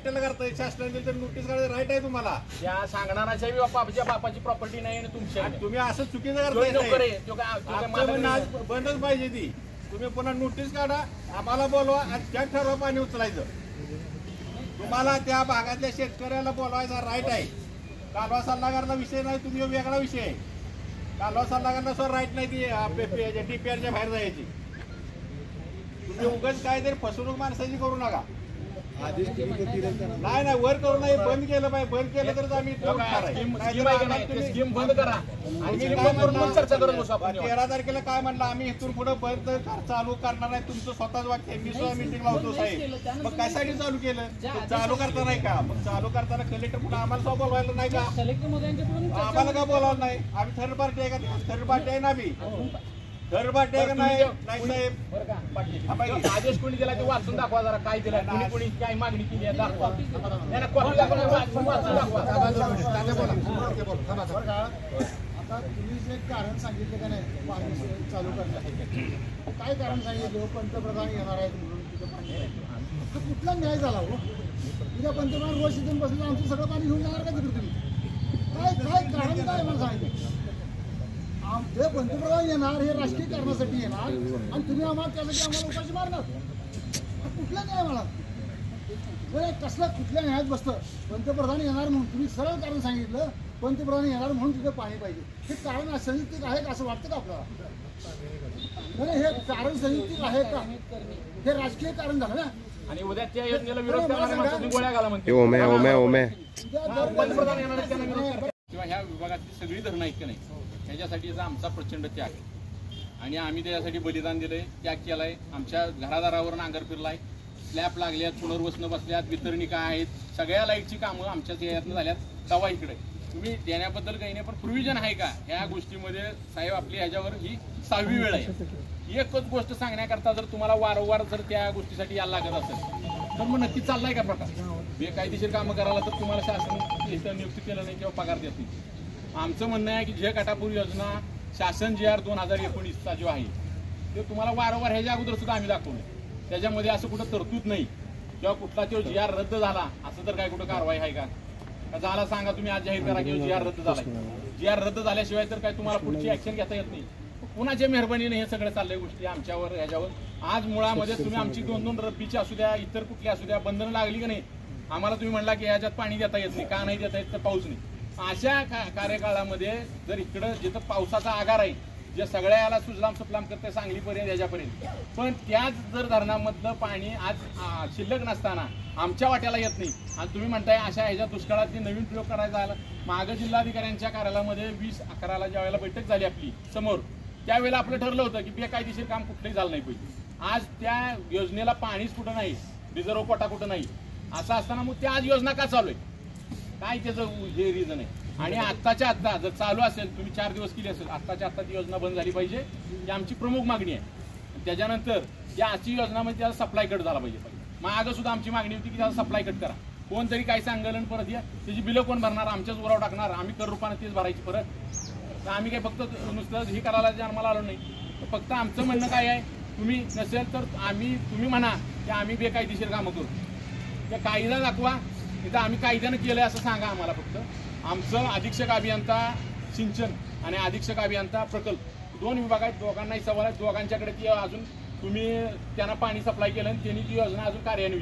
एकट्याला करताय, शासनाने तर नोटीस काढायचं राईट आहे तुम्हाला. त्या सांगणाराच्या बापाच्या बापाची प्रॉपर्टी नाही आणि तुमच्या तुम्ही असं चुकीचं करताय. नोकर बंदच पाहिजे ती. तुम्ही पुन्हा नोटीस काढा, आम्हाला बोलवा आणि त्या ठरवा पाणी उचलायचं. तुम्हाला त्या भागातल्या शेतकऱ्याला बोलवायचा राईट आहे. कालवा सल्लागारला विषय नाही, तुम्ही वेगळा विषय आहे. कालवा सल्लागारला सर राईट नाही ती डीपीआरच्या बाहेर जायची. तुम्ही उगाच काहीतरी फसवणूक माणसाची करू नका. नाही नाही वर करू नये, बंद केलं पाहिजे. बंद केलं तर आम्ही स्कीम बंद करा. 13 तारखेला काय म्हणलं, आम्ही इथून पुढे बंद चालू करणार नाही. तुमचं स्वतःच वाक्य. मी सुद्धा मिटिंगला होतो साहेब. मग कशासाठी चालू केलं? चालू करता नाही का? मग चालू करताना कलेक्टर पुढे आम्हाला सुद्धा बोलवायला नाही का? आम्हाला का बोलावलं नाही? आम्ही थर्ड पार्टी आहे का? थर्ड पार्टी आहे ना. आम्ही थर्ड पार्टी आहे का? नाही साहेब. आदेश कोणी दिला ते वाचून दाखवा जरा. काय दिला कोणी काय मागणी केली आहे दाखवा. आता तुम्ही जे कारण सांगितलं का नाही पाणी चालू करण्यासाठी, काय कारण सांगितलं? पंतप्रधान येणार आहेत म्हणून तिथं पाणी कुठला न्याय झाला हो? उद्या पंतप्रधान रोज इथून बसले आमचं सगळं पाणी घेऊन जाणार का तिकडे? तुम्ही काय काय कारण काय मला सांगितलं? ते पंतप्रधान येणार हे राजकीय कारणासाठी येणार आणि तुम्ही आम्हाला त्यासाठी आम्हाला उपाशी मारणार. कुठला न्याय मला? कसला कुठल्या न्यायात बसतं? पंतप्रधान येणार म्हणून तुम्ही सरळ कारण सांगितलं, पंतप्रधान येणार म्हणून तिथे पाणी पाहिजे. हे कारण संयुक्तिक आहे का असं वाटतं का आपल्याला? नाही, हे कारण संयुक्तिक आहे का? हे राजकीय कारण झालं ना. आणि उद्या त्या योजनेला विरोध करणारे गोळ्या घाला म्हणते. पंतप्रधान येणार किंवा ह्या विभागातली सगळी धरणं आहेत का नाही, ह्याच्यासाठी आमचा प्रचंड त्याग आणि आम्ही त्याच्यासाठी बलिदान दिलंय, त्याग केलाय. आमच्या घरादारावर नांगर फिरलाय, स्लॅब लागल्यात, पुनर्वसन बसल्यात, वितरणिका आहेत, सगळ्या लाईटची कामं आमच्याच यातनं झाल्यात. तवा इकडे तुम्ही देण्याबद्दल काही नाही, पण प्रोव्हिजन आहे का ह्या गोष्टीमध्ये? साहेब आपली ह्याच्यावर ही 6वी वेळ आहे. एकच गोष्ट सांगण्याकरता जर तुम्हाला वारंवार जर त्या गोष्टीसाठी यायला लागत असेल तर मग नक्की चाललाय का प्रकार? बेकायदेशीर कामं करायला तर तुम्हाला शासन इथं नियुक्ती केलं नाही किंवा पगार देत नाही. आमचं म्हणणं आहे की जे काटापूर योजना शासन JR 2019चा जो आहे ते तुम्हाला वारंवार ह्याच्या अगोदर सुद्धा आम्ही दाखवलं. त्याच्यामध्ये असं कुठं तरतूद नाही किंवा कुठला तो JR रद्द झाला असं तर काय कुठं कारवाई आहे का? झाला सांगा तुम्ही आज जाहीर करा की JR रद्द झालाय. JR रद्द झाल्याशिवाय तर काय तुम्हाला पुढची ऍक्शन घेता येत नाही. कुणाच्या मेहरबानीने हे सगळं चाललंय गोष्टी आमच्यावर ह्याच्यावर. आज मुळामध्ये तुम्ही आमची 2-2 रब्बीची असू द्या, इतर कुठली असू द्या, बंधनं लागली की नाही? आम्हाला तुम्ही म्हणला की ह्याच्यात पाणी देता येत नाही. का नाही देता येत? तर पाऊस नाही. अशा कार्यकाळामध्ये जर इकडं जिथं पावसाचा आगार आहे, जे सगळ्या याला सुजलाम सुफलाम करते सांगलीपर्यंत याच्यापर्यंत, पण त्याच जर धरणामधलं पाणी आज शिल्लक नसताना आमच्या वाट्याला येत नाही आणि तुम्ही म्हणताय अशा ह्याच्या दुष्काळातली नवीन प्रयोग करायचा आला. मागं जिल्हाधिकाऱ्यांच्या कार्यालयामध्ये 20/11 ज्या वेळेला बैठक झाली आपली समोर, त्यावेळेला आपलं ठरलं होतं की बेकायदेशीर काम कुठलंही झालं नाही पाहिजे. आज त्या योजनेला पाणीच कुठं नाही, रिझर्व कोटा कुठं नाही, असं असताना मग त्या आज योजना का चालू आहे? काय त्याचं हे रिझन आहे? आणि आत्ताच्या आत्ता जर चालू असेल, तुम्ही 4 दिवस केली असेल, आत्ताच्या आत्ता ती योजना बंद झाली पाहिजे ही आमची प्रमुख मागणी आहे. त्याच्यानंतर या आजची योजना म्हणजे त्याचा सप्लाय कट झाला पाहिजे. मागं सुद्धा आमची मागणी होती की त्याचा सप्लाय कट करा. कोणतरी काही सांगलं परत या त्याची बिलं कोण भरणार? आमच्याच उराव टाकणार, आम्ही कर रूपाने तेच भरायची परत. तर आम्ही काही फक्त नुसतं हे करायला जन्माला आलो नाही. फक्त आमचं म्हणणं काय आहे, तुम्ही नसेल तर तुम्ही म्हणा की आम्ही बेकायदेशीर कामं करू, त्या कायदा दाखवा. इथं आम्ही कायद्यानं केलंय असं सांगा आम्हाला. फक्त आमचं अधीक्षक अभियंता सिंचन आणि अधीक्षक अभियंता प्रकल्प 2 विभाग आहेत, दोघांनाही सवाल आहेत. दोघांच्याकडे ती अजून तुम्ही त्यांना पाणी सप्लाय केलं आणि त्यांनी ती योजना अजून कार्यान्वित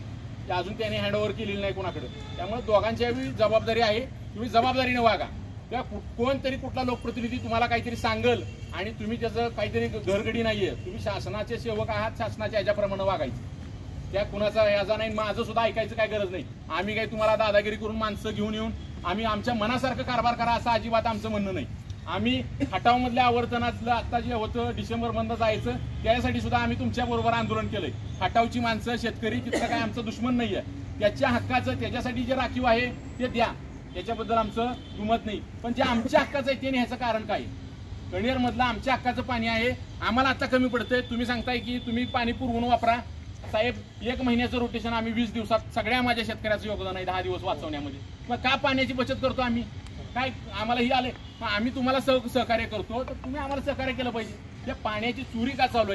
ती अजून त्यांनी हँडओव्हर केलेली नाही कोणाकडे. त्यामुळे दोघांच्याही जबाबदारी आहे, तुम्ही जबाबदारीने वागा. किंवा कोणतरी कुठला लोकप्रतिनिधी तुम्हाला काहीतरी सांगल आणि तुम्ही त्याचं काहीतरी घरगडी नाहीये, तुम्ही शासनाचे सेवक आहात, शासनाच्या ह्याच्याप्रमाणे वागायचं. त्या कुणाचा याचा नाही, माझं सुद्धा ऐकायचं काय गरज नाही. आम्ही काही तुम्हाला दादागिरी करून माणसं घेऊन येऊन आम्ही आमच्या मनासारखं कारभार करा असं अजिबात आमचं म्हणणं नाही. आम्ही खटावमधल्या आवर्तनातलं आत्ता जे होतं डिसेंबरमधलं जायचं त्यासाठी सुद्धा आम्ही तुमच्या बरोबर आंदोलन केलंय. खटावची माणसं शेतकरी तिथलं काय आमचं दुश्मन नाहीये. त्याच्या हक्काचं त्याच्यासाठी जे राखीव आहे ते द्या, त्याच्याबद्दल आमचं दुमत नाही. पण जे आमच्या हक्काचं आहे ते ह्याचं कारण काय? कणेरमधलं आमच्या हक्काचं पाणी आहे, आम्हाला आता कमी पडतंय. तुम्ही सांगताय की तुम्ही पाणी पुरवून वापरा. साहेब 1 महिन्याचं रोटेशन आम्ही 20 दिवसात सगळ्या माझ्या शेतकऱ्याचं योगदान आहे 10 दिवस वाचवण्यामध्ये. मग का पाण्याची बचत करतो आम्ही? काय आम्हाला ही आले आम्ही तुम्हाला सहकार्य करतो तर तुम्ही आम्हाला सहकार्य केलं पाहिजे. या पाण्याची चोरी का चालू आहे?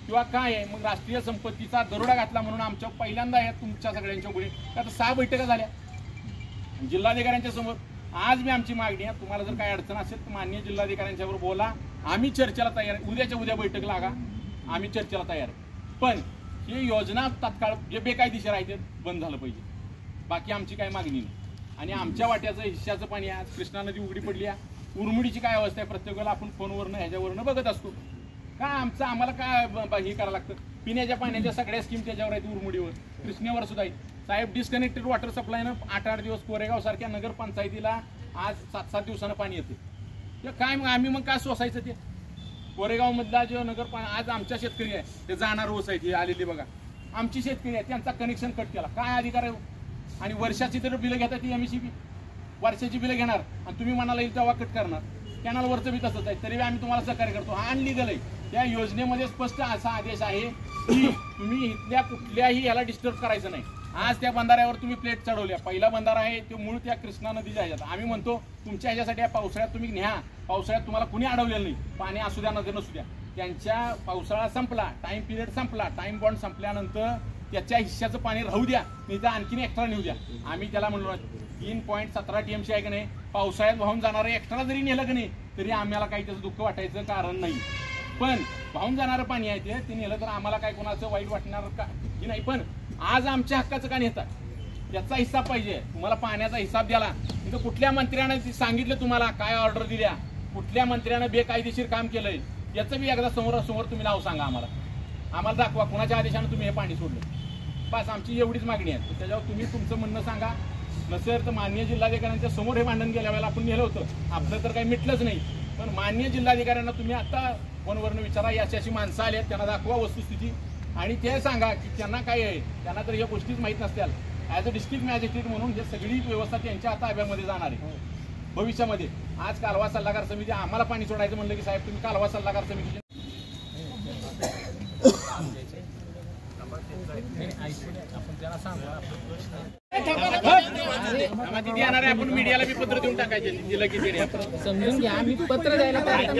किंवा काय आहे. मग राष्ट्रीय संपत्तीचा दरोडा घातला म्हणून आमच्या पहिल्यांदा आहे तुमच्या सगळ्यांच्या पुढे आता 6 बैठका झाल्या जिल्हाधिकाऱ्यांच्या समोर. आज मी आमची मागणी आहे, तुम्हाला जर काही अडचण असेल तर माननीय जिल्हाधिकाऱ्यांच्यावर बोला, आम्ही चर्चेला तयार आहे. उद्याच्या उद्या बैठक लागा, आम्ही चर्चेला तयार आहे. पण ही योजना तात्काळ जे बेकायदेशीर आहे ते बंद झालं पाहिजे, बाकी आमची काही मागणी नाही. आणि आमच्या वाट्याचं हिश्श्याचं पाणी आज कृष्णा नदी उघडी पडली आहे. उरमुडीची काय अवस्था आहे प्रत्येक वेळेला आपण फोनवरनं ह्याच्यावरनं बघत असतो. का आम्हाला काय हे करावं लागतं. पिण्याच्या पाण्याच्या सगळ्या स्कीम त्याच्यावर आहेत, उरमुडीवर कृष्णेवर सुद्धा आहेत. साहेब डिस्कनेक्टेड वॉटर सप्लायनं 8-8 दिवस कोरेगाव सारख्या नगरपंचायतीला आज 7-7 दिवसानं पाणी येते. ते काय मग आम्ही काय सोसायचं ते कोरेगाव मधला जो आज आमच्या शेतकरी आहे ते जाणार सोसायटी आलेली बघा, आमची शेतकरी आहे त्यांचा कनेक्शन कट केला, काय अधिकार आहे. आणि वर्षाची तर बिलं घेतात ती MECB वर्षाची बिलं घेणार आणि तुम्ही म्हणाला येईल तेव्हा कट करणार. कॅनलवरचं बी तसंच आहे, तरी आम्ही तुम्हाला सहकार्य करतो. हा अनलिगल आहे. त्या योजनेमध्ये स्पष्ट असा आदेश आहे की तुम्ही इथल्या कुठल्याही याला डिस्टर्ब करायचं नाही. आज त्या बंधाऱ्यावर तुम्ही प्लेट चढवल्या, पहिला बंधारा आहे तो मूळ त्या कृष्णा नदीच्या ह्याच्यात. आम्ही म्हणतो तुमच्या ह्याच्यासाठी या पावसाळ्यात तुम्ही न्या, पावसाळ्यात तुम्हाला कुणी अडवलेलं नाही, पाणी असू द्या नदी नसू द्या. त्यांच्या पावसाळा संपला, टाइम पिरियड संपला, टाइम बॉन्ड संपल्यानंतर त्याच्या हिश्श्याचं पाणी राहू द्या, नाही तर आणखीन एक्स्ट्रा नेऊ द्या. आम्ही त्याला म्हणलो 3.17 TMC आहे की नाही, पावसाळ्यात वाहून जाणारं एक्स्ट्रा जरी नेलं की नाही तरी आम्हाला काही त्याचं दुःख वाटायचं कारण नाही. पण वाहून जाणारं पाणी आहे ते नेलं तर आम्हाला काय कोणाचं वाईट वाटणार का की नाही. पण आज आमच्या हक्काचं का नेतात, त्याचा हिस्सा पाहिजे. तुम्हाला पाण्याचा हिसाब द्याला तिथं कुठल्या मंत्र्यानं सांगितलं, तुम्हाला काय ऑर्डर दिल्या, कुठल्या मंत्र्यानं बेकायदेशीर काम केलंय याचं बी एकदा समोरासमोर तुम्ही नाव सांगा आम्हाला दाखवा कुणाच्या आदेशानं तुम्ही हे पाणी सोडलं. बस आमची एवढीच मागणी आहे. त्याच्यावर तुम्ही तुमचं म्हणणं सांगा. नसेल तर माननीय जिल्हाधिकाऱ्यांच्या समोर हे भांडण गेल्या वेळेला आपण नेलं होतं, आपलं तर काही मिटलंच नाही. पण माननीय जिल्हाधिकाऱ्यांना तुम्ही आता फोनवरनं विचारा, अशी माणसं आली आहेत त्यांना दाखवा वस्तुस्थिती आणि ते सांगा की त्यांना काय आहे, त्यांना तर या गोष्टीच माहीत नसत्याल. ॲज अ डिस्ट्रिक्ट मॅजिस्ट्रेट म्हणून हे सगळी व्यवस्था त्यांच्या आता ताब्यामध्ये जाणार आहे भविष्यामध्ये. आज कालवा सल्लागार समिती आम्हाला पाणी सोडायचं म्हणलं की साहेब तुम्ही कालवा सल्लागार समितीचे आपण मीडियाला बी पत्र देऊन टाकायचे दिलं की समजून घ्या. मी पत्र द्यायला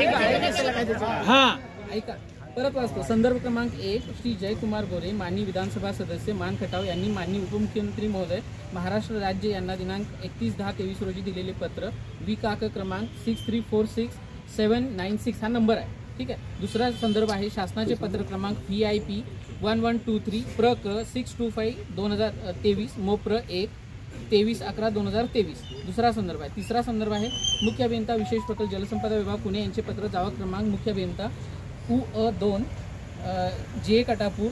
ऐका परत वाचतो. संदर्भ क्रमांक 1 श्री जयकुमार गोरे माननीय विधानसभा सदस्य मान खटाव यांनी माननीय उपमुख्यमंत्री महोदय महाराष्ट्र राज्य यांना दिनांक 31/10/23 रोजी दिलेले पत्र विकाक क्रमांक 6346796 हा नंबर आहे. ठीक आहे. दुसरा संदर्भ आहे शासनाचे पत्र क्रमांक VIP 1123 प्रक 625/2023 मोप्र 1 23/11/2023 दुसरा संदर्भ आहे. तिसरा संदर्भ आहे मुख्य अभियंता विशेष प्रकल्प जलसंपदा विभाग पुणे यांचे पत्र जावा क्रमांक मुख्य अभियंता UE2 जे कटापूर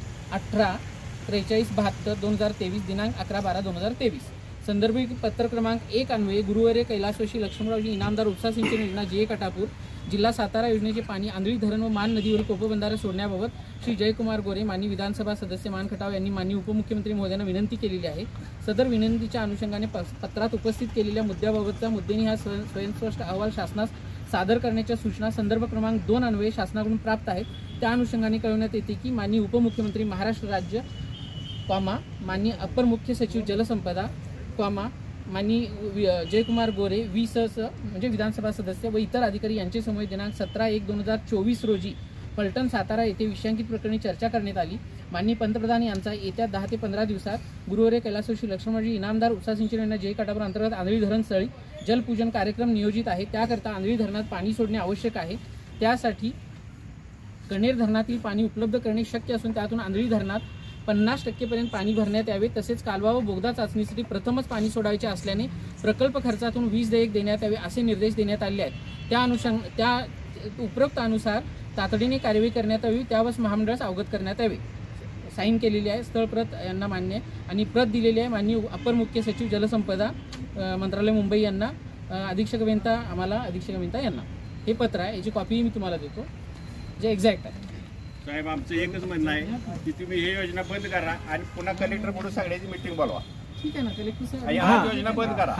18-43-72-2023 दिनांक 11/12/2023. संदर्भित पत्र क्रमांक 1 अन्वये गुरुवारे कैलासवासी लक्ष्मणरावजी इनामदार उपसा सिंचन योजना जे कटापूर जिल्हा सातारा योजनेचे पाणी आंधळी धरण व मान नदीवरील कोपबंधारे सोडण्याबाबत श्री जयकुमार गोरे माननीय विधानसभा सदस्य मान खटाव यांनी माननीय उपमुख्यमंत्री महोदयांना विनंती केलेली आहे. सदर विनंतीच्या अनुषंगाने पत्रात उपस्थित केलेल्या मुद्द्याबाबतचा मुद्देनी हा स्वयंस्पष्ट अहवाल शासनास सादर करण्याच्या सूचना संदर्भ क्रमांक 2 अन्वये शासनाकडून प्राप्त आहेत. त्या अनुषंगाने कळवण्यात येते की माननीय उपमुख्यमंत्री महाराष्ट्र राज्य माननीय अपर मुख्य सचिव जलसंपदा माननीय जयकुमार गोरे म्हणजे विधानसभा सदस्य व इतर अधिकारी यांचे समोर दिनांक 17/1/2024 रोजी पलटण सातारा येथे विषयांकित प्रकरणी चर्चा करण्यात आली. माननीय पंतप्रधान यांचा येत्या 10 ते 15 दिवसात गुरुवारे कैलासवासी लक्ष्मणरावजी इनामदार उपसा सिंचन योजना जे कटापूर अंतर्गत आंधळी धरण स्थळी जलपूजन कार्यक्रम नियोजित आहे. त्याकरता आंधळी धरणात पाणी सोडणे आवश्यक आहे. त्यासाठी कणेर धरणातील पाणी उपलब्ध करणे शक्य असून त्यातून आंधळी धरणात 50% पर्यंत पाणी भरण्यात यावे. तसेच कालवा व बोगदा चाचणीसाठी प्रथमच पाणी सोडायचे असल्याने प्रकल्प खर्चातून 20 देयक देण्यात यावे असे निर्देश देण्यात आले आहेत. त्या उपरोक्त अनुसार तातडीने कार्यवाही करण्यात यावी, त्यावर महामंडळास अवगत करण्यात यावे. साईन केलेली आहे. स्थळ प्रत यांना मान्य आणि प्रत दिलेली आहे माननीय अपर मुख्य सचिव जलसंपदा मंत्रालय मुंबई यांना, अधीक्षक अभियंता यांना. हे पत्र आहे, याची कॉपी मी तुम्हाला देतो जे एक्झॅक्ट आहे. साहेब आमचं एकच म्हणणं आहे की तुम्ही हे योजना बंद करा आणि पुन्हा कलेक्टर म्हणून सगळ्याची मीटिंग बोलवा. ठीक आहे ना कलेक्टर साहेब, योजना बंद करा.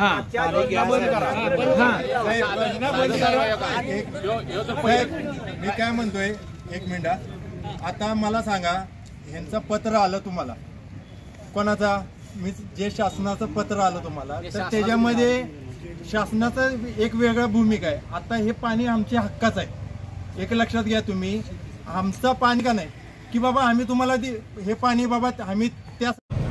मी काय म्हणतोय, एक मिनिट. आता मला सांगा, ह्यांचं पत्र आलं तुम्हाला, कोणाचा? मी जे शासनाचं पत्र आलं तुम्हाला, तर त्याच्यामध्ये शासनाचं एक वेगळा भूमिका आहे. आता हे पाणी आमच्या हक्काचं आहे, एक लक्षात घ्या तुम्ही. आमचं पाणी का नाही, की बाबा आम्ही तुम्हाला हे पाणी बाबा आम्ही त्या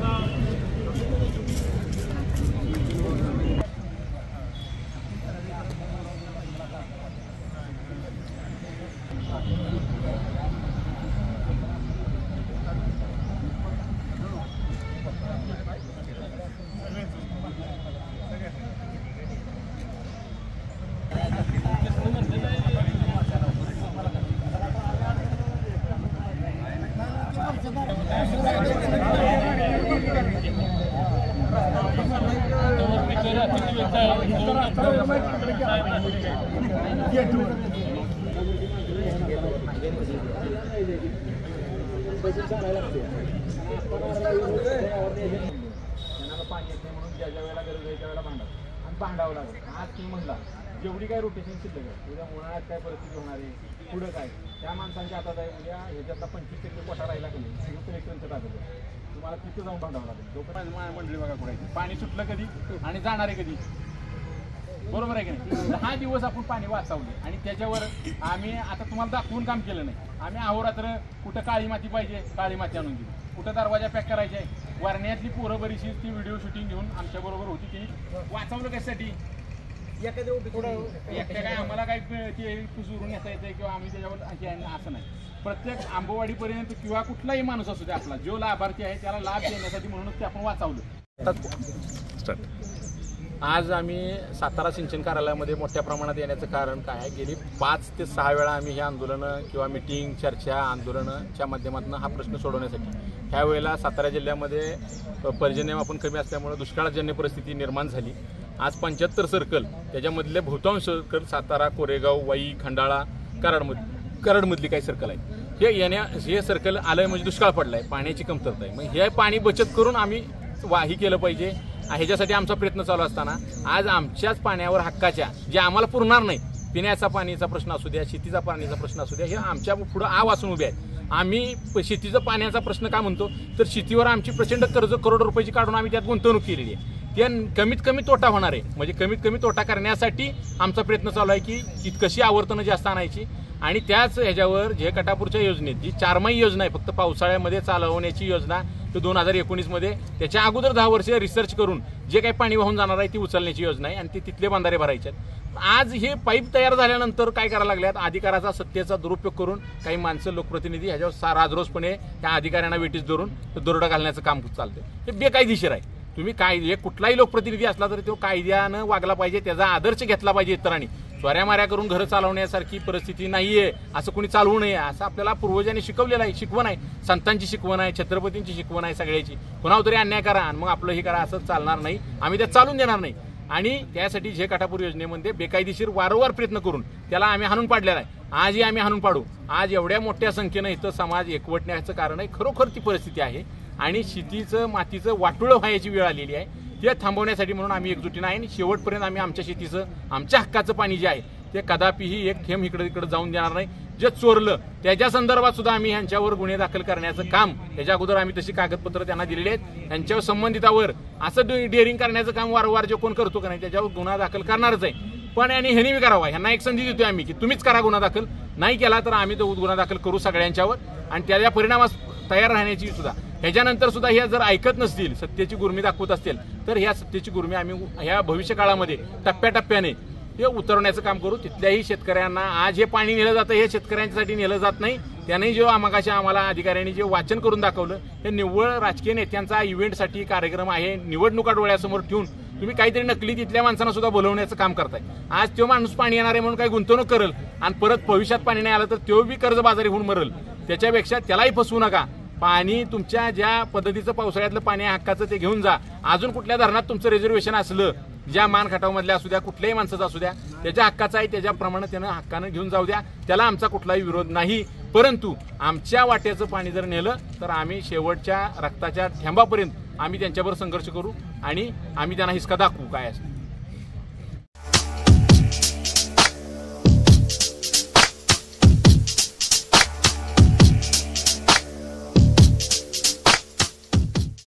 पाणी येत नाही म्हणून ज्या वेळेला गरज आहे त्यावेळेला भांडावं लागेल. आज तुम्ही म्हणला जेवढी काय रोटेशन शिल्लक आहे, उद्या उन्हाळ्यात काय परिस्थिती होणार आहे, पुढं काय त्या माणसांच्या हातात आहे. उद्या ह्याच्यातला 25% कोटा राहिला की नाही कलेक्टरचं टाकत तुम्हाला तिथं जाऊन भांडावं लागेल. जोपर्यंत मंडळी बघा कुठे पाणी सुटलं कधी आणि जाणार आहे कधी, बरोबर आहे की नाही. 10 दिवस आपण पाणी वाचवले आणि त्याच्यावर आम्ही आता तुम्हाला दाखवून काम केलं नाही. आम्ही अहोरात्र कुठं काळी माती पाहिजे काळी माती आणून दिली, कुठं दरवाजा पॅक करायचे आहे. वरण्यातली पोरं बरीचशी ती व्हिडिओ शूटिंग घेऊन आमच्याबरोबर होती, ती वाचवलं कशासाठी. एकट्या काय आम्हाला काय ते सुरून येता येते किंवा आम्ही त्याच्यावर असं नाही. प्रत्येक आंबवाडीपर्यंत किंवा कुठलाही माणूस असू दे आपला जो लाभार्थी आहे त्याला लाभ देण्यासाठी म्हणूनच ते आपण वाचवलं. आज आम्ही सातारा सिंचन कार्यालयामध्ये मोठ्या प्रमाणात येण्याचं कारण काय आहे, गेली 5 ते 6 वेळा आम्ही हे आंदोलनं किंवा मिटिंग चर्चा आंदोलनाच्या माध्यमातून हा प्रश्न सोडवण्यासाठी. ह्यावेळेला सातारा जिल्ह्यामध्ये पर्जन्यमापन कमी असल्यामुळे दुष्काळजन्य परिस्थिती निर्माण झाली. आज 75 सर्कल त्याच्यामधले बहुतांश सर्कल सातारा, कोरेगाव, वाई, खंडाळा, कराडमधली काही सर्कल आहे. हे सर्कल आलंय म्हणजे दुष्काळ पडलाय, पाण्याची कमतरता आहे. मग हे पाणी बचत करून आम्ही वाही केलं पाहिजे. ह्याच्यासाठी आमचा प्रयत्न चालू असताना आज आमच्याच पाण्यावर हक्काच्या जे आम्हाला पुरणार नाही, पिण्याचा पाणीचा प्रश्न असू द्या, शेतीचा पाण्याचा प्रश्न असू द्या, हे आमच्या पुढं आ वाचून उभे आहेत. आम्ही शेतीचा पाण्याचा प्रश्न का म्हणतो तर शेतीवर आमची प्रचंड कर्ज करोडो रुपयाची काढून आम्ही त्यात गुंतवणूक केलेली आहे. त्या कमीत कमी तोटा होणार आहे, म्हणजे कमीत कमी तोटा करण्यासाठी आमचा प्रयत्न चालू आहे की कशी आवर्तनं जास्त आणायची. आणि त्याच ह्याच्यावर जे कटापूरच्या योजनेत जी 4 माही योजना आहे फक्त पावसाळ्यामध्ये चालवण्याची योजना, तो 2019मध्ये त्याच्या अगोदर 10 वर्ष रिसर्च करून जे काही पाणी वाहून जाणार आहे ती उचलण्याची योजना आहे आणि ती तिथले बंधारे भरायचे आहेत. आज हे पाईप तयार झाल्यानंतर काय करायला लागल्यात, अधिकाराचा सत्तेचा दुरुपयोग करून काही माणसं लोकप्रतिनिधी ह्याच्यावर राजरोसपणे त्या अधिकाऱ्यांना वेटीस धरून दरोडा घालण्याचं काम चालतं. हे बेकायदेशीर आहे. तुम्ही काय कुठलाही लोकप्रतिनिधी असला तरी तो कायद्यानं वागला पाहिजे, त्याचा आदर्श घेतला पाहिजे इतरांनी. चोऱ्यामाऱ्या करून घरं चालवण्यासारखी परिस्थिती नाहीये, असं कोणी चालवू नये असं आपल्याला पूर्वजांनी शिकवलेलं आहे. शिकवण आहे, संतांची शिकवण आहे, छत्रपतींची शिकवण आहे सगळ्याची. कुणावर तरी अन्याय करा आणि मग आपलं हे करा असं चालणार नाही, आम्ही त्यात चालून देणार नाही. आणि त्यासाठी जे कटापूर योजनेमध्ये बेकायदेशीर वारंवार प्रयत्न करून त्याला आम्ही हाणून पाडलेला आहे. आजही आम्ही हाणून पाडू. आज एवढ्या मोठ्या संख्येनं इथं समाज एकवटण्याचं कारण आहे, खरोखर ती परिस्थिती आहे. आणि शेतीचं मातीचं वाटोळं व्हायची वेळ आलेली आहे. ते थांबवण्यासाठी म्हणून आम्ही एकजुटीनं आहे आणि शेवटपर्यंत आम्ही आमच्या शेतीचं आमच्या हक्काचं पाणी जे आहे ते कदापिही एक थेंब इकडे तिकडे जाऊन देणार नाही. जे चोरलं त्याच्या संदर्भात सुद्धा आम्ही ह्यांच्यावर गुन्हे दाखल करण्याचं काम, त्याच्या अगोदर आम्ही तशी कागदपत्र त्यांना दिलेली आहेत. त्यांच्यावर संबंधितावर असं डेअरिंग करण्याचं काम वारंवार जे कोण करतो का नाही त्याच्यावर गुन्हा दाखल करणारच आहे. पण यांनी ह्यांनी करावा, ह्यांना एक संधी देतोय आम्ही की तुम्हीच करा गुन्हा दाखल. नाही केला तर आम्ही तो गुन्हा दाखल करू सगळ्यांच्यावर आणि त्याच्या परिणामास तयार राहण्याची सुद्धा. ह्याच्यानंतर सुद्धा ह्या जर ऐकत नसतील, सत्तेची गुर्मी दाखवत असतील तर ह्या सत्तेची गुर्मी आम्ही ह्या भविष्य काळामध्ये टप्प्याटप्प्याने ते उतरवण्याचं काम करू. तिथल्याही शेतकऱ्यांना आज हे पाणी नेलं जातं हे शेतकऱ्यांच्यासाठी नेलं जात नाही. त्याने जो आम्हाला अधिकाऱ्यांनी जे वाचन करून दाखवलं हे निव्वळ राजकीय नेत्यांचा इव्हेंटसाठी कार्यक्रम आहे. निवडणुका डोळ्यासमोर ठेवून तुम्ही काहीतरी नकली तिथल्या माणसांना सुद्धा बोलवण्याचं काम करताय. आज तो माणूस पाणी येणार आहे म्हणून काही गुंतवणूक करेल आणि परत भविष्यात पाणी नाही आलं तर तो बी कर्जबाजारी होऊन मरेल. त्याच्यापेक्षा त्यालाही फसवू नका. पाणी तुमच्या ज्या पद्धतीचं पावसाळ्यातलं पाणी हक्काचं ते घेऊन जा. अजून कुठल्या धरणात तुमचं रिझर्वेशन असलं, ज्या मानखटावमधल्या असू द्या, कुठल्याही माणसाचं असू द्या, त्याच्या हक्काचं आहे त्याच्याप्रमाणे त्यानं हक्कानं घेऊन जाऊ द्या. त्याला आमचा कुठलाही विरोध नाही. परंतु आमच्या वाट्याचं पाणी जर नेलं तर आम्ही शेवटच्या रक्ताच्या थेंबापर्यंत आम्ही त्यांच्यावर संघर्ष करू आणि आम्ही त्यांना हिसका दाखवू काय असं.